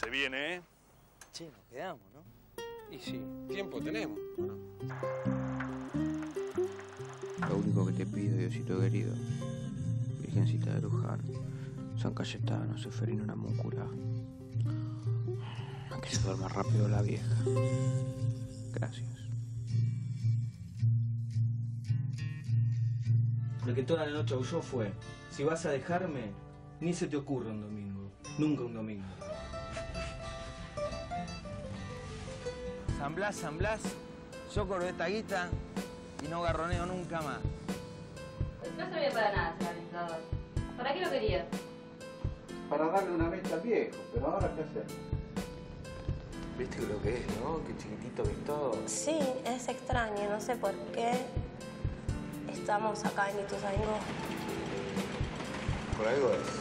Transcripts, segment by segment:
Se viene, ¿eh? Che, nos quedamos, ¿no? Y sí, tiempo tenemos, ¿o no? Lo único que te pido, Diosito querido, Virgencita de Luján, San Cayetano, Seferino Namuncurá, que se duerma rápido la vieja. Gracias. Lo que toda la noche aulló fue: si vas a dejarme, ni se te ocurra un domingo. Nunca un domingo. San Blas, yo cobro esta guita y no garroneo nunca más. No servía para nada, señor administrador. ¿Para qué lo querías? Para darle una meta al viejo, pero ahora ¿qué hacer? ¿Viste lo que es, no? Qué chiquitito que es todo. Sí, es extraño, no sé por qué estamos acá en Ituzaingó. Por algo es.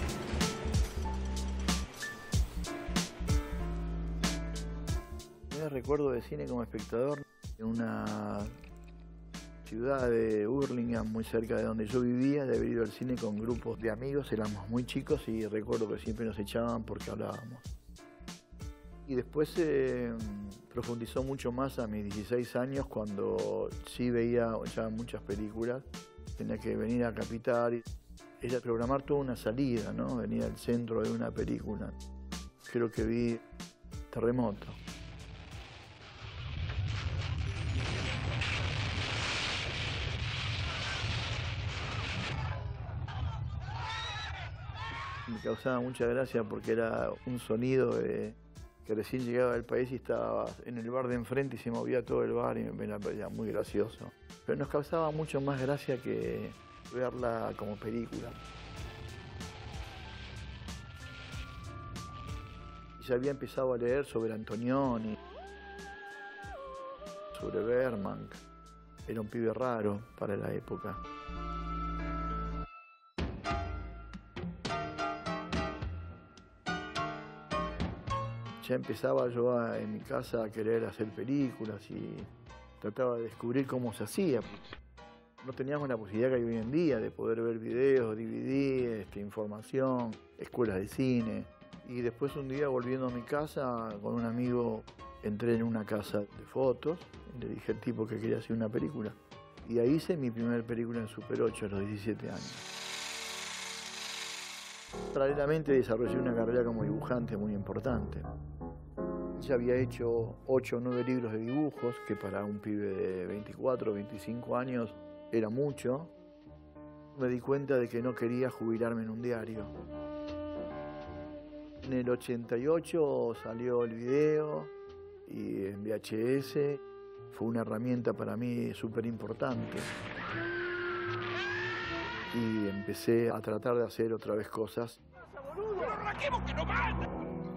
Me recuerdo de cine como espectador en una ciudad de Hurlingham, muy cerca de donde yo vivía, de haber ido al cine con grupos de amigos, éramos muy chicos y recuerdo que siempre nos echaban porque hablábamos. Y después profundizó mucho más a mis 16 años cuando sí veía ya muchas películas. Tenía que venir a Capital, era programar toda una salida, ¿no? Venir al centro de una película. Creo que vi Terremoto. Me causaba mucha gracia porque era un sonido que recién llegaba del país y estaba en el bar de enfrente y se movía todo el bar y me parecía muy gracioso. Pero nos causaba mucho más gracia que verla como película. Y ya había empezado a leer sobre Antonioni, sobre Bergman. Era un pibe raro para la época. Ya empezaba yo en mi casa a querer hacer películas y trataba de descubrir cómo se hacía. No teníamos la posibilidad que hay hoy en día de poder ver videos, DVD, información, escuelas de cine. Y después un día volviendo a mi casa con un amigo entré en una casa de fotos y le dije al tipo que quería hacer una película. Y ahí hice mi primera película en Super 8 a los 17 años. Paralelamente desarrollé una carrera como dibujante muy importante. Ya había hecho 8 o 9 libros de dibujos, que para un pibe de 24 o 25 años era mucho. Me di cuenta de que no quería jubilarme en un diario. En el 88 salió el video y en VHS fue una herramienta para mí súper importante. Y empecé a tratar de hacer otra vez cosas. ¡Que no van!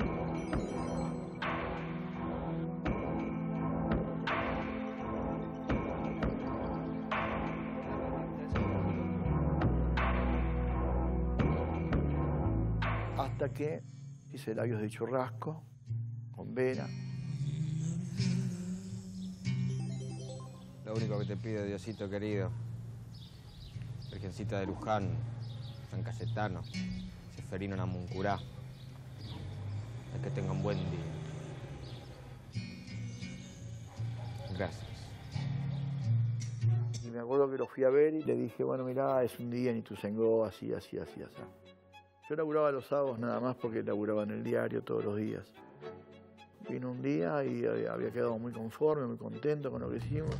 Hasta que hice Labios de Churrasco con Vera. Lo único que te pido, Diosito querido, Virgencita de Luján, San Cayetano, Seferino Namuncurá, es que tenga un buen día. Gracias. Y me acuerdo que lo fui a ver y le dije, bueno, mirá, es un día en Ituzaingó, así, así, así, así. Yo laburaba los sábados nada más porque laburaba en el diario todos los días. Vino un día y había quedado muy conforme, muy contento con lo que hicimos.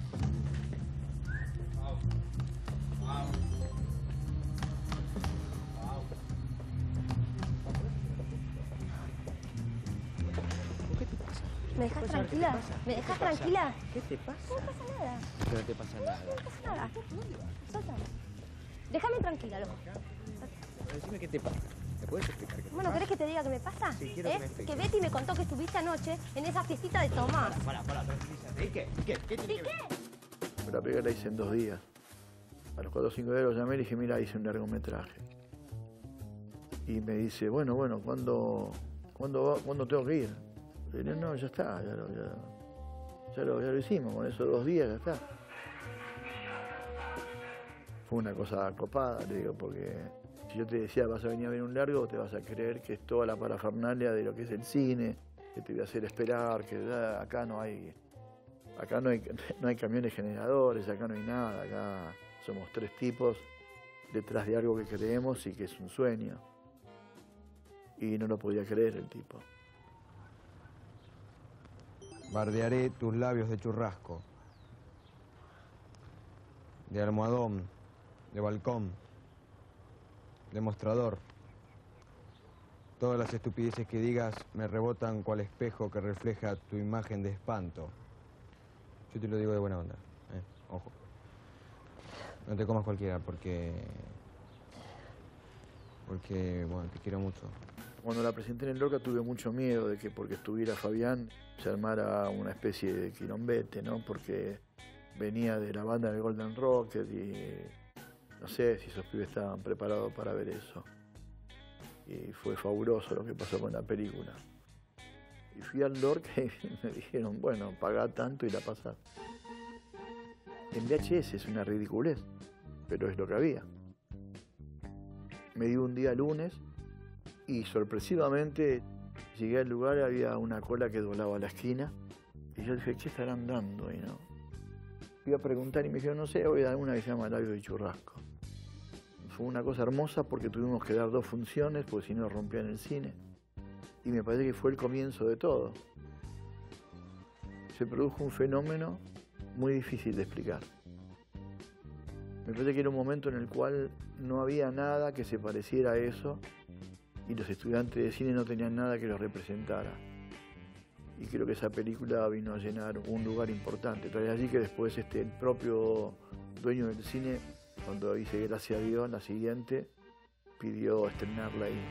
¿Qué te pasa? ¿Me dejas tranquila? ¿Me dejas tranquila? ¿Qué te pasa? No pasa nada. No te pasa nada. No pasa nada. Suéltame. Déjame tranquila, loco. Decime qué te pasa. ¿Me puedes explicar qué te pasa? Bueno, ¿querés que te diga qué me pasa? Sí, quiero que me expliques. Que Betty me contó que estuviste anoche en esa fiestita de Tomás. Pará, tranquilízate. ¿Y qué? ¿Qué tiene que ver? La película la hice en 2 días. A los 4 o 5 días lo llamé y le dije, mira, hice un largometraje. Y me dice, bueno, ¿cuándo tengo que ir? Le digo, no, ya está, ya lo hicimos, con esos 2 días ya está. Fue una cosa copada, le digo, porque Si yo te decía, vas a venir a ver un largo, te vas a creer que es toda la parafernalia de lo que es el cine, que te voy a hacer esperar, que acá no hay camiones generadores, acá no hay nada, acá somos 3 tipos detrás de algo que creemos y que es un sueño. Y no lo podía creer el tipo. Bardearé tus labios de churrasco, de almohadón, de balcón, de mostrador. Todas las estupideces que digas me rebotan cual espejo que refleja tu imagen de espanto. Yo te lo digo de buena onda, ojo. No te comas cualquiera porque, bueno, te quiero mucho. Cuando la presenté en el Lorca tuve mucho miedo de que porque estuviera Fabián se armara una especie de quilombete, ¿no? Porque venía de la banda del Golden Rocket y no sé si esos pibes estaban preparados para ver eso. Y fue fabuloso lo que pasó con la película. Y fui al Lorca y me dijeron, bueno, pagá tanto y la pasás. En VHS es una ridiculez, pero es lo que había. Me dio un día lunes y sorpresivamente llegué al lugar y había una cola que doblaba a la esquina. Y yo dije, ¿qué estarán dando ahí, no? Iba a preguntar y me dijeron, no sé, voy a dar una que se llama Labios de Churrasco. Fue una cosa hermosa porque tuvimos que dar 2 funciones, porque si no rompían el cine. Y me parece que fue el comienzo de todo. Se produjo un fenómeno muy difícil de explicar. Me parece que era un momento en el cual no había nada que se pareciera a eso y los estudiantes de cine no tenían nada que los representara. Y creo que esa película vino a llenar un lugar importante. Tras allí que después el propio dueño del cine, cuando hice Gracias a Dios, la siguiente, pidió estrenarla ahí.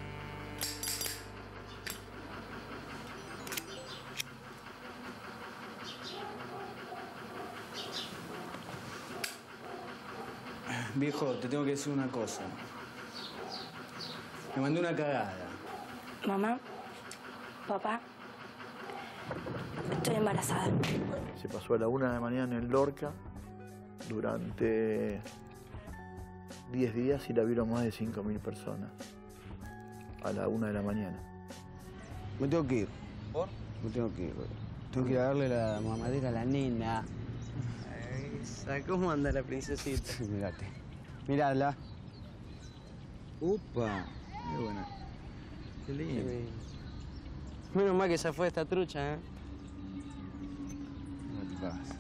Viejo, te tengo que decir una cosa. Me mandé una cagada. Mamá, papá, estoy embarazada. Se pasó a la 1 de la mañana en Lorca durante 10 días y la vieron más de 5.000 personas. A la 1 de la mañana. Me tengo que ir. ¿Por? Me tengo que ir. Tengo que ir a darle la mamadera a la nena. Esa, ¿cómo anda la princesita? Mírate. Mírala. Upa. Muy buena. Qué lindo. Menos mal que se fue esta trucha, ¿eh? No te pasa.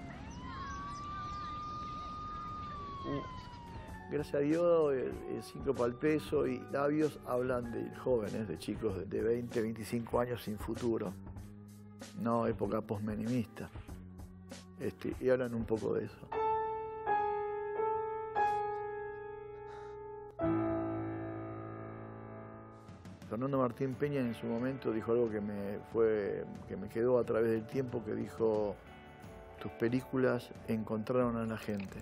Gracias a Dios, el 5 para el peso y Labios hablan de jóvenes, de chicos de 20, 25 años sin futuro. No época postmenimista. Y hablan un poco de eso. Fernando Martín Peña en su momento dijo algo que me quedó a través del tiempo, que dijo, tus películas encontraron a la gente.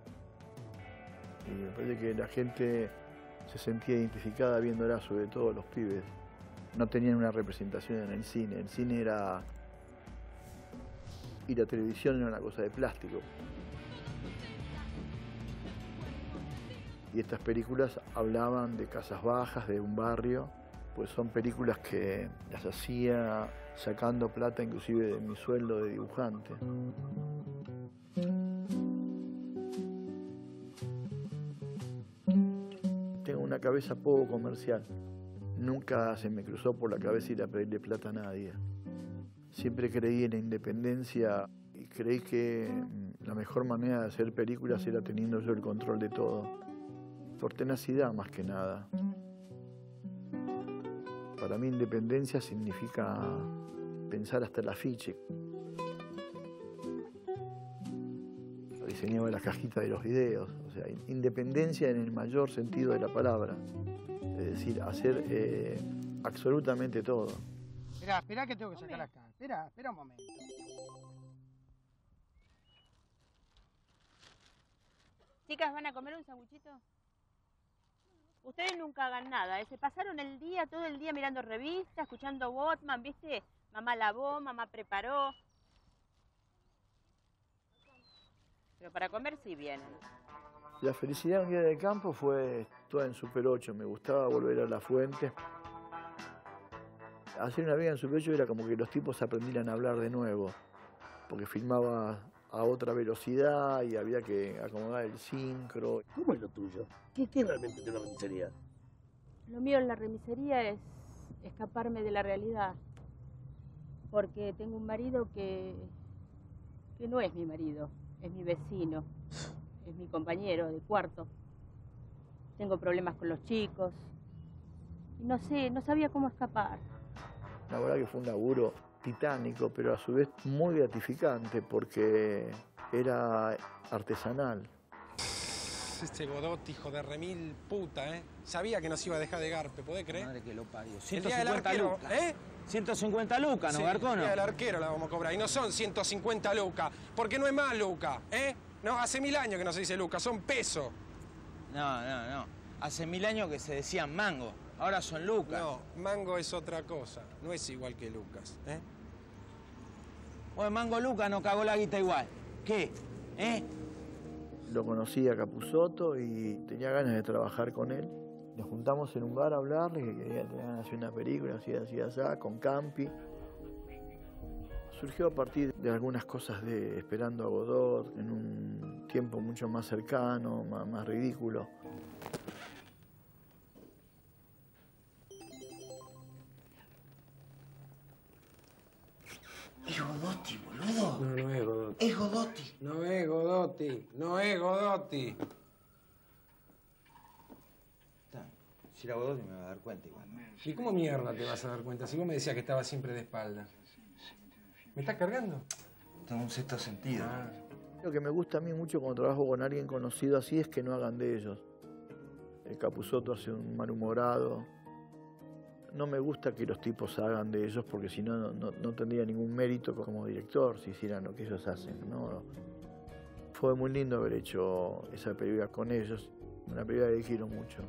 Y me parece que la gente se sentía identificada viéndola, sobre todo los pibes. No tenían una representación en el cine. El cine era... y la televisión era una cosa de plástico. Y estas películas hablaban de casas bajas, de un barrio, pues son películas que las hacía sacando plata inclusive de mi sueldo de dibujante. Tengo una cabeza poco comercial. Nunca se me cruzó por la cabeza ir a pedirle plata a nadie. Siempre creí en la independencia y creí que la mejor manera de hacer películas era teniendo yo el control de todo. Por tenacidad más que nada. Para mí independencia significa pensar hasta el afiche. Diseñaba las cajitas de los videos. O sea, independencia en el mayor sentido de la palabra. Es decir, hacer absolutamente todo. Esperá que tengo que sacar acá. Espera un momento. Chicas, ¿van a comer un sanguchito? Ustedes nunca hagan nada, ¿eh? Se pasaron todo el día mirando revistas, escuchando Botman, ¿viste? Mamá lavó, mamá preparó. Pero para comer sí vienen. La felicidad un día de campo fue toda en Super 8. Me gustaba volver a la fuente. Hacer una vida en Super 8 era como que los tipos aprendieran a hablar de nuevo, porque filmaba a otra velocidad y había que acomodar el sincro. ¿Cómo es lo tuyo? ¿Qué es realmente de una remisería? Lo mío en la remisería es escaparme de la realidad, porque tengo un marido que no es mi marido, es mi vecino, es mi compañero de cuarto. Tengo problemas con los chicos y no sé, no sabía cómo escapar. La verdad que fue un laburo titánico, pero a su vez muy gratificante porque era artesanal. Este Godotti, hijo de remil puta, ¿eh? Sabía que nos iba a dejar de garpe, ¿podés creer? Madre que lo parió. El día del 150 arquero, lucas. ¿eh? 150 lucas, ¿no, Sí, Garcono? el día del arquero la vamos a cobrar. Y no son 150 lucas, porque no es más lucas, ¿eh? No, hace 1000 años que no se dice lucas, son pesos. No. Hace 1000 años que se decían mango. Ahora son lucas. No, mango es otra cosa. No es igual que lucas, ¿eh? Bueno, mango Luca no cagó la guita igual. ¿Qué? Lo conocí a Capusotto y tenía ganas de trabajar con él. Nos juntamos en un bar a hablarle, que quería hacer una película así, con Campi. Surgió a partir de algunas cosas de Esperando a Godot, en un tiempo mucho más cercano, más ridículo. ¿Es Godotti, boludo? No es Godotti. Es Godotti. No es Godotti. No es Godotti. Si era Godotti me va a dar cuenta igual. ¿Y cómo mierda te vas a dar cuenta? Si vos me decías que estaba siempre de espalda. ¿Me estás cargando? Tengo un sexto sentido. Lo que me gusta a mí mucho cuando trabajo con alguien conocido así es que no hagan de ellos. El Capusotto hace un malhumorado. No me gusta que los tipos hagan de ellos porque si no, no tendría ningún mérito como director si hicieran lo que ellos hacen, ¿no? Fue muy lindo haber hecho esa película con ellos. Una película que quiero mucho.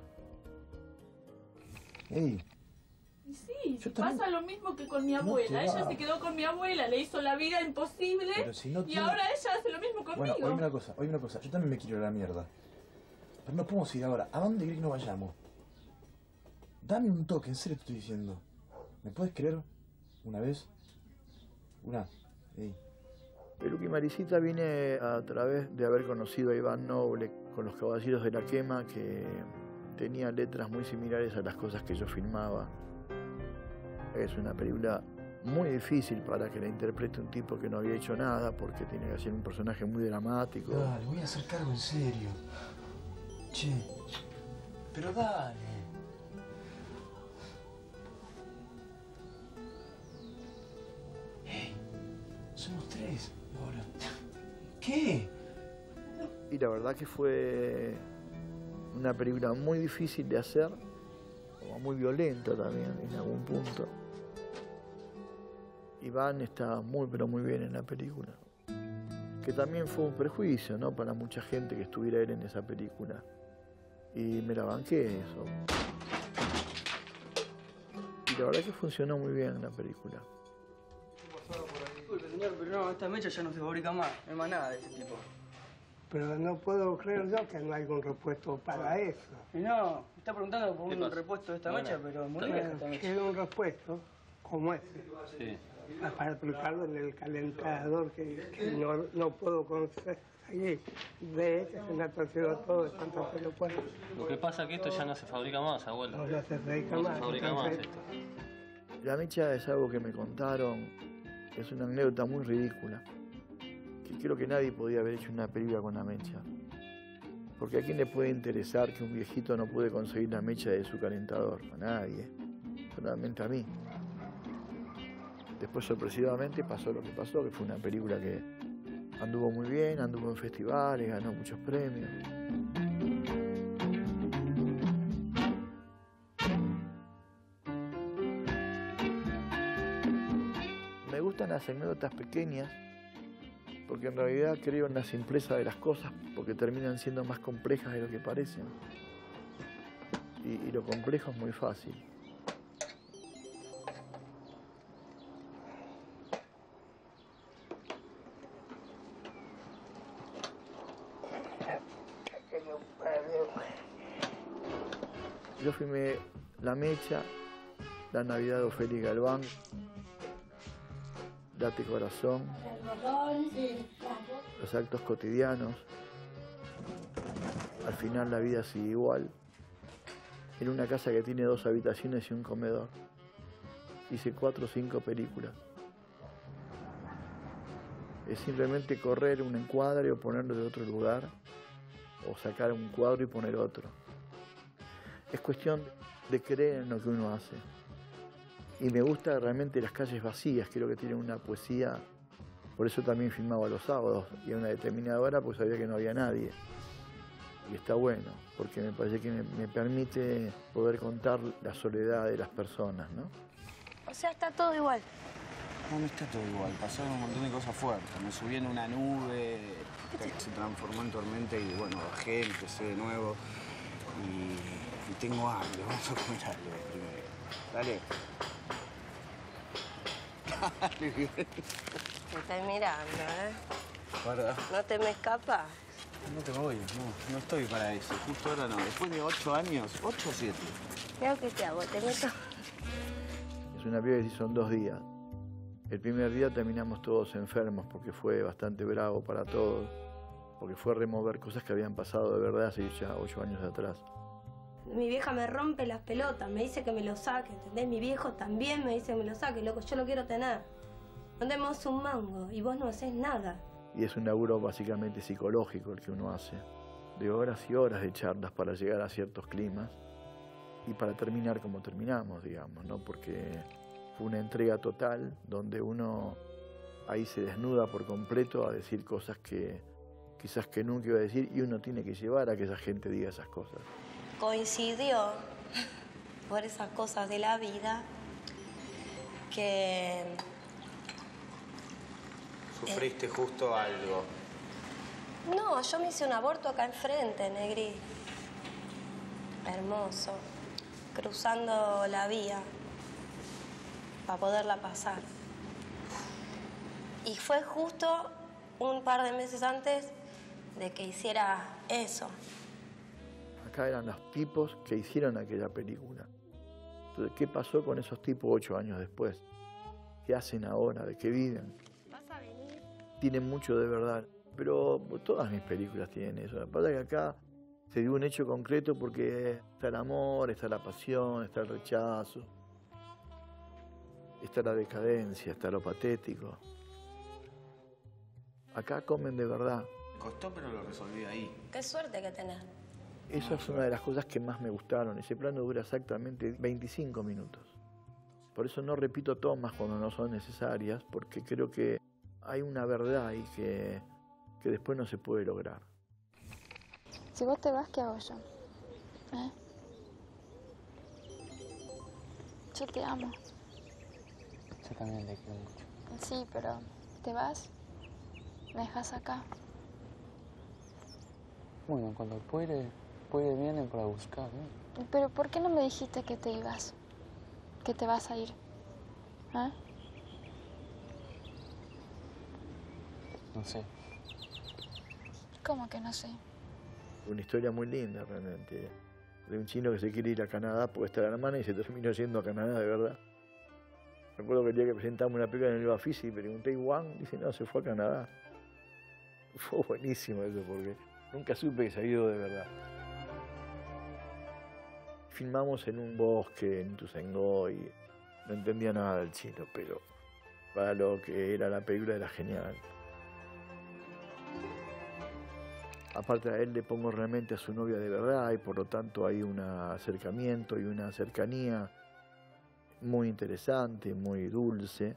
Ey. Y sí, pasa lo mismo que con mi abuela. Ella se quedó con mi abuela, le hizo la vida imposible y ahora ella hace lo mismo conmigo. Bueno, oíme una cosa. Yo también me quiero ir a la mierda. Pero no podemos ir ahora. ¿A dónde querés que nos vayamos? Dame un toque, en serio te estoy diciendo. ¿Me puedes creer? ¿Una vez? Ey. Peluca y Marisita viene a través de haber conocido a Iván Noble con Los Caballeros de la Quema, que tenía letras muy similares a las cosas que yo filmaba. Es una película muy difícil para que la interprete un tipo que no había hecho nada, porque tiene que ser un personaje muy dramático. Dale, voy a hacer cargo en serio. Che, pero dale. Somos 3 ahora. ¿Qué? Y la verdad que fue una película muy difícil de hacer, como muy violenta también en algún punto. Iván está muy pero muy bien en la película. Que también fue un prejuicio, ¿no? Para mucha gente que estuviera él en esa película. Y me la banqué eso. Y la verdad que funcionó muy bien en la película. Disculpe, señor, pero no, esta mecha ya no se fabrica más. No hay más nada de este tipo. Pero no puedo creer yo que no hay un repuesto para eso. Y no, me está preguntando por un repuesto de esta mecha, pero muy vieja esta mecha. Quiero un repuesto como ese. Sí. Para aplicarlo en el calentador que no puedo conseguir. De que se me ha torcido todo de tanto que lo puedo. Lo que pasa es que esto ya no se fabrica más, abuelo. No se fabrica No más. se fabrica más esto. La mecha es algo que me contaron, es una anécdota muy ridícula. Que creo que nadie podía haber hecho una película con la mecha. Porque a quién le puede interesar que un viejito no puede conseguir la mecha de su calentador. A nadie. Solamente a mí. Después sorpresivamente pasó lo que pasó, que fue una película que anduvo muy bien, anduvo en festivales, ganó muchos premios. Me gustan las anécdotas pequeñas, porque en realidad creo en la simpleza de las cosas, porque terminan siendo más complejas de lo que parecen. Y lo complejo es muy fácil. Yo filmé La Mecha, La Navidad de Ofelia Galván, Date Corazón, Los Actos Cotidianos, Al final la vida sigue igual, en una casa que tiene 2 habitaciones y un comedor. Hice 4 o 5 películas. Es simplemente correr un encuadre o ponerlo de otro lugar, o sacar un cuadro y poner otro. Es cuestión de creer en lo que uno hace. Y me gusta realmente las calles vacías, creo que tienen una poesía. Por eso también filmaba los sábados y a una determinada hora pues sabía que no había nadie. Y está bueno, porque me parece que me permite poder contar la soledad de las personas, ¿no? O sea, está todo igual. No, no está todo igual. Pasaron un montón de cosas fuertes. Me subí en una nube, se transformó en tormenta y bueno, bajé, empecé de nuevo. Y tengo hambre. Vamos a comer algo primero. Dale. Dale, bien. Me estás mirando, ¿eh? Guarda. ¿No te me escapas? No te voy, no estoy para eso. Justo ahora no. Después de 8 años, 8 o 7. Mira qué te hago, te meto. Es una película que se hizo en 2 días. El primer día terminamos todos enfermos porque fue bastante bravo para todos, porque fue remover cosas que habían pasado de verdad hace ya 8 años atrás. Mi vieja me rompe las pelotas, me dice que me lo saque, ¿entendés? Mi viejo también me dice que me lo saque, loco, yo lo quiero tener. No tenemos un mango y vos no haces nada. Y es un laburo básicamente psicológico el que uno hace, de horas y horas de charlas para llegar a ciertos climas y para terminar como terminamos, digamos, ¿no? Porque fue una entrega total donde uno ahí se desnuda por completo a decir cosas que quizás que nunca iba a decir y uno tiene que llevar a que esa gente diga esas cosas. Coincidió por esas cosas de la vida que... ¿Sufriste justo algo? No, yo me hice un aborto acá enfrente, Negri. Hermoso. Cruzando la vía para poderla pasar. Y fue justo un par de meses antes de que hiciera eso. Acá eran los tipos que hicieron aquella película. Entonces, ¿qué pasó con esos tipos 8 años después? ¿Qué hacen ahora? ¿De qué viven? ¿Vas a venir? Tienen mucho de verdad, pero todas mis películas tienen eso. Lo que pasa es que acá se dio un hecho concreto porque está el amor, está la pasión, está el rechazo, está la decadencia, está lo patético. Acá comen de verdad. Costó, pero lo resolví ahí. Qué suerte que tenés. Esa es una de las cosas que más me gustaron. Ese plano dura exactamente 25 minutos. Por eso no repito tomas cuando no son necesarias, porque creo que hay una verdad ahí que después no se puede lograr. Si vos te vas, ¿qué hago yo? ¿Eh? Yo te amo. Yo también te quiero mucho. Sí, pero ¿te vas? ¿Me dejas acá? Bueno, cuando puede vienen para buscar, ¿no? Pero ¿por qué no me dijiste que te ibas? Que te vas a ir. ¿Ah? No sé. ¿Cómo que no sé? Una historia muy linda realmente. De un chino que se quiere ir a Canadá porque está la hermana y se terminó yendo a Canadá de verdad. Recuerdo que el día que presentamos una película en el Bafisi y pregunté, ¿Juan? Dice, no, se fue a Canadá. Fue buenísimo eso porque nunca supe que se había ido de verdad. Filmamos en un bosque en Ituzaingó y no entendía nada del chino, pero para lo que era la película era genial. Aparte a él le pongo realmente a su novia de verdad y por lo tanto hay un acercamiento y una cercanía muy interesante, muy dulce.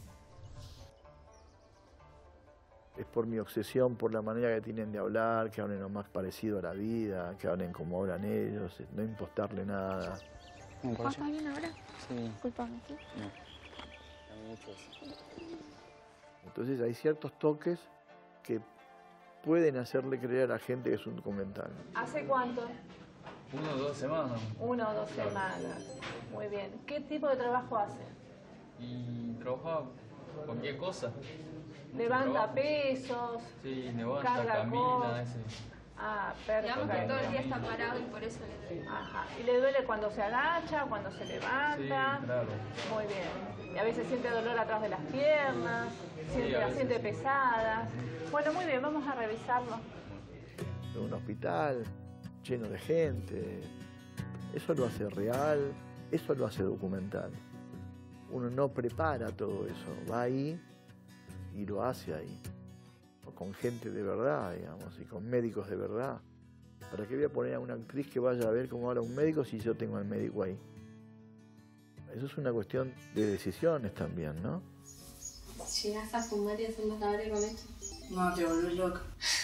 Es por mi obsesión, por la manera que tienen de hablar, que hablen lo más parecido a la vida, que hablen como hablan ellos, no impostarle nada. ¿Estás bien ahora? Sí. Disculpame, ¿sí? No. Mucho eso. Entonces hay ciertos toques que pueden hacerle creer a la gente que es un documental. ¿Hace cuánto? 1 o 2 semanas. 1 o 2 semanas. Muy bien. ¿Qué tipo de trabajo hace? Y trabajaba cualquier cosa. ¿Levanta pesos? Sí, levanta, carga camina, cosas. Ah, perfecto. Digamos que todo el día está parado y por eso le duele. Ajá. ¿Y le duele cuando se agacha, cuando se levanta? Sí, claro. Muy bien. Y a veces siente dolor atrás de las piernas, las siente pesadas. Bueno, muy bien, vamos a revisarlo. Un hospital lleno de gente, eso lo hace real, eso lo hace documental. Uno no prepara todo eso, va ahí y lo hace ahí. Con gente de verdad, digamos, y con médicos de verdad. ¿Para qué voy a poner a una actriz que vaya a ver cómo habla un médico si yo tengo al médico ahí? Eso es una cuestión de decisiones también, ¿no? ¿Llegas a fumar y hacer más aire con esto? No, te volvés loca.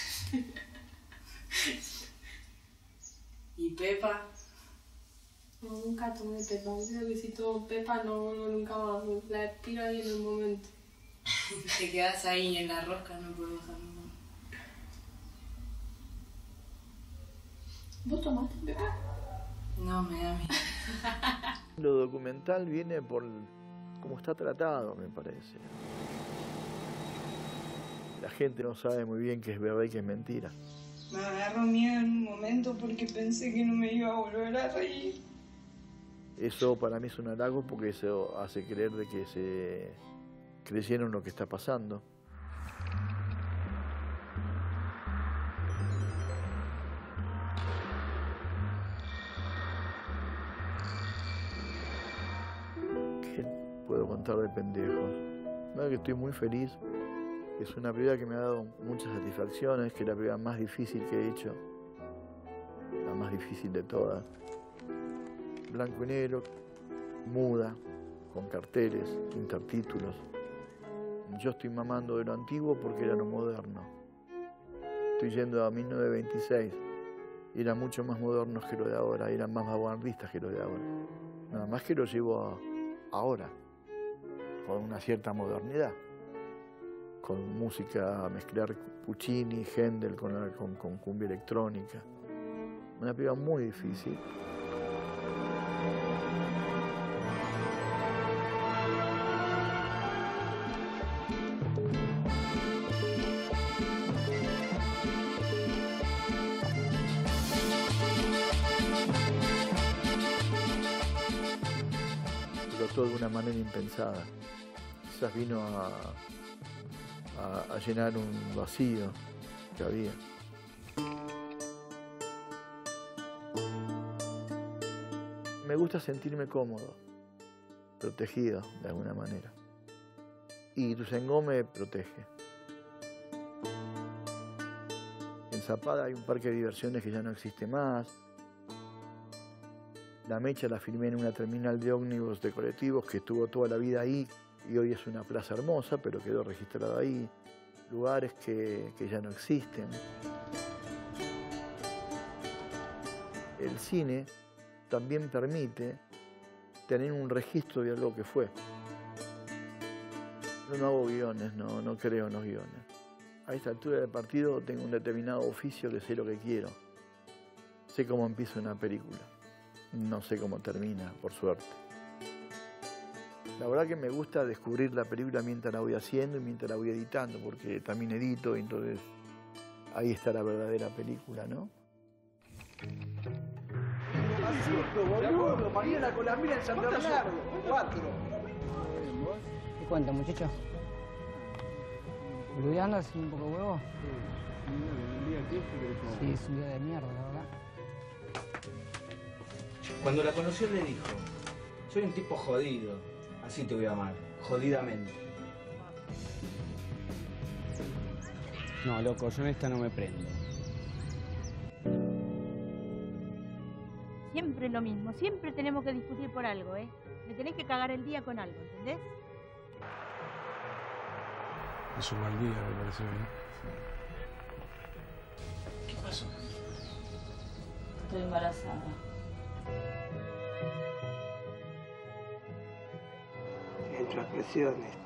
¿Y Pepa? No, nunca tomé Pepa. Creo que si tomo Pepa no vuelvo nunca más. La tiro ahí en el momento. Te quedás ahí en la rosca, no puedo bajar nunca. ¿Vos tomaste Pepa? No, me da miedo. Lo documental viene por cómo está tratado, me parece. La gente no sabe muy bien qué es verdad y qué es mentira. Me agarró miedo en un momento porque pensé que no me iba a volver a reír. Eso para mí es un halago porque eso hace creer de que se creyeron lo que está pasando. ¿Qué puedo contar de pendejos? No, que estoy muy feliz. Es una película que me ha dado muchas satisfacciones, que es la película más difícil que he hecho. La más difícil de todas. Blanco y negro, muda, con carteles, intertítulos. Yo estoy mamando de lo antiguo porque era lo moderno. Estoy yendo a 1926. Eran mucho más modernos que lo de ahora, eran más vanguardistas que lo de ahora. Nada más que lo llevo ahora, con una cierta modernidad. Con música, a mezclar Puccini, Händel con cumbia electrónica. Una película muy difícil. Pero todo de una manera impensada. Quizás vino a llenar un vacío que había. Me gusta sentirme cómodo, protegido de alguna manera. Y Ituzaingó me protege. En Zapata hay un parque de diversiones que ya no existe más. La Mecha la filmé en una terminal de ómnibus de colectivos que estuvo toda la vida ahí y hoy es una plaza hermosa, pero quedó registrada ahí. Lugares que ya no existen. El cine también permite tener un registro de algo que fue. Yo no hago guiones, no creo en los guiones. A esta altura del partido tengo un determinado oficio que sé lo que quiero. Sé cómo empieza una película. No sé cómo termina, por suerte. La verdad que me gusta descubrir la película mientras la voy haciendo y mientras la voy editando, porque también edito y entonces ahí está la verdadera película, ¿no? Boludo, mañana con la mina en San Bernardo. 4. ¿Qué cuenta, muchacho? ¿Boludeando así un poco de huevo? Sí, es un día de mierda, la verdad. Cuando la conoció le dijo, soy un tipo jodido, así te voy a amar, jodidamente. No, loco, yo en esta no me prendo. Siempre lo mismo, siempre tenemos que discutir por algo, ¿eh? Me tenés que cagar el día con algo, ¿entendés? Es un mal día, me parece bien. ¿Qué pasó? Estoy embarazada. Entra presión esto.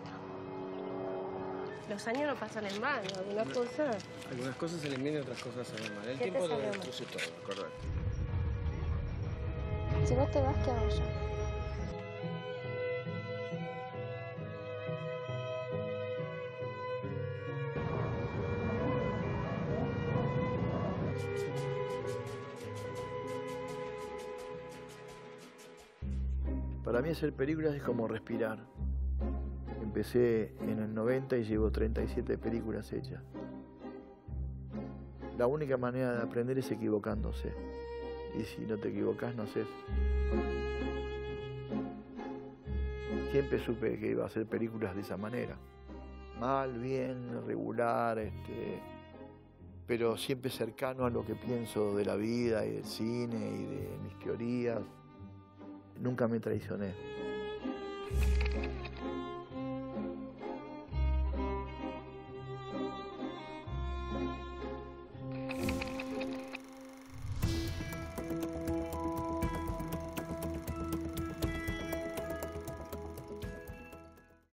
Los años no pasan en vano, algunas cosas. Algunas cosas salen bien y otras cosas salen mal. El ¿Qué te tiempo lo salió mal? destruye todo, correcto. Si vos te vas, ¿qué hago yo? Para mí hacer películas es como respirar. Empecé en el 90 y llevo 37 películas hechas. La única manera de aprender es equivocándose. Y si no te equivocas, no haces. Siempre supe que iba a hacer películas de esa manera. Mal, bien, regular, pero siempre cercano a lo que pienso de la vida y del cine y de mis teorías. Nunca me traicioné.